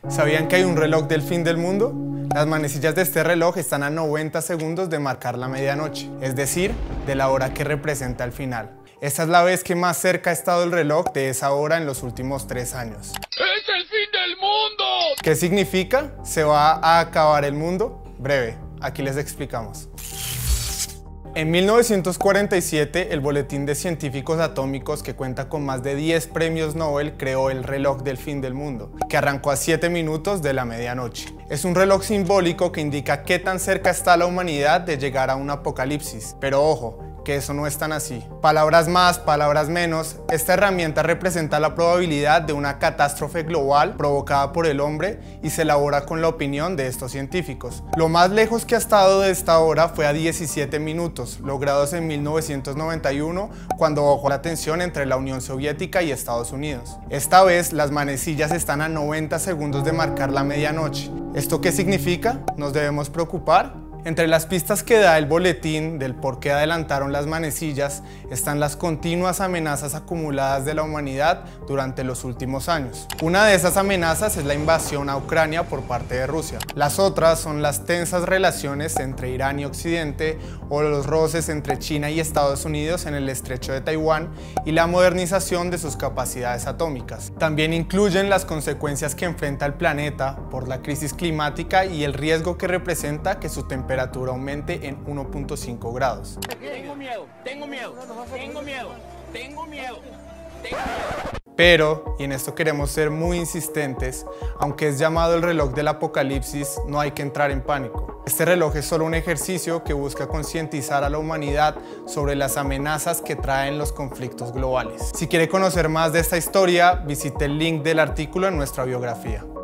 ¿Sabían que hay un reloj del fin del mundo? Las manecillas de este reloj están a 90 segundos de marcar la medianoche, es decir, de la hora que representa el final. Esta es la vez que más cerca ha estado el reloj de esa hora en los últimos 3 años. ¡Es el fin del mundo! ¿Qué significa? ¿Se va a acabar el mundo? Breve, aquí les explicamos. En 1947, el Boletín de Científicos Atómicos, que cuenta con más de 10 premios Nobel, creó el reloj del fin del mundo, que arrancó a 7 minutos de la medianoche. Es un reloj simbólico que indica qué tan cerca está la humanidad de llegar a un apocalipsis. Pero ojo, que eso no es tan así. Palabras más, palabras menos, esta herramienta representa la probabilidad de una catástrofe global provocada por el hombre y se elabora con la opinión de estos científicos. Lo más lejos que ha estado de esta hora fue a 17 minutos, logrados en 1991, cuando bajó la tensión entre la Unión Soviética y Estados Unidos. Esta vez, las manecillas están a 90 segundos de marcar la medianoche. ¿Esto qué significa? ¿Nos debemos preocupar? Entre las pistas que da el boletín del por qué adelantaron las manecillas están las continuas amenazas acumuladas de la humanidad durante los últimos años. Una de esas amenazas es la invasión a Ucrania por parte de Rusia. Las otras son las tensas relaciones entre Irán y Occidente o los roces entre China y Estados Unidos en el estrecho de Taiwán y la modernización de sus capacidades atómicas. También incluyen las consecuencias que enfrenta el planeta por la crisis climática y el riesgo que representa que su temperatura aumente en 1.5 grados. Tengo miedo. Pero, y en esto queremos ser muy insistentes, aunque es llamado el reloj del apocalipsis, no hay que entrar en pánico. Este reloj es solo un ejercicio que busca concientizar a la humanidad sobre las amenazas que traen los conflictos globales. Si quiere conocer más de esta historia, visite el link del artículo en nuestra biografía.